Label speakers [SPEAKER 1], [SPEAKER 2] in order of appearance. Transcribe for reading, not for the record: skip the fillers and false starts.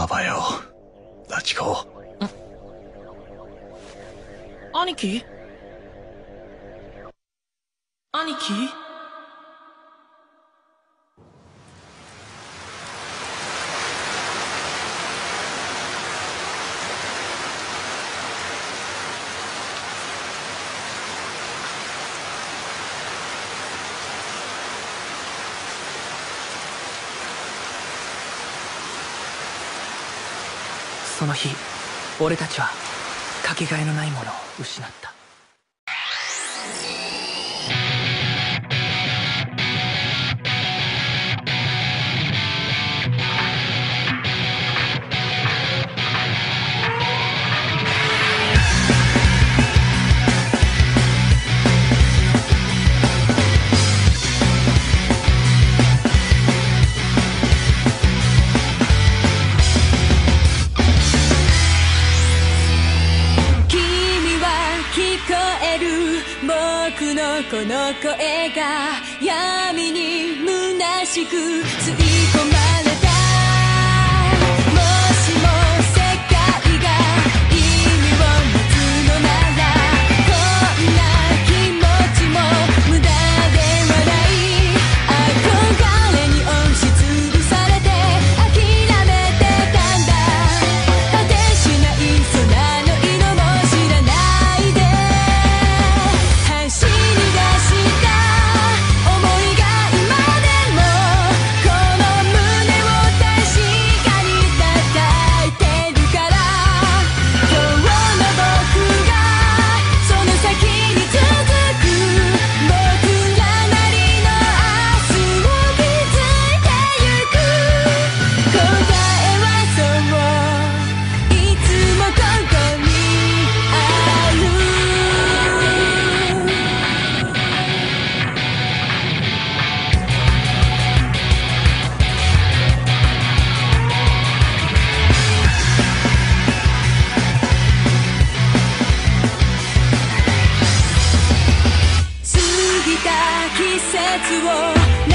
[SPEAKER 1] パパよ、ダチコ。
[SPEAKER 2] 兄貴？兄貴？その日、俺たちはかけがえのないものを失った。僕のこの声が闇に虚しく吸い込まれた。もしも世界が意味を持つのなら、こんな気持ちも無駄ではない。憧れに押しつぶされて諦めてたんだ。果てしない空の色も知らないで走り出した想いが今でもこの胸を確かに叩いてるから、今日の僕がその先に続く僕らなりの明日を築いてゆく。答えはそういつもここにある。過ぎた季節を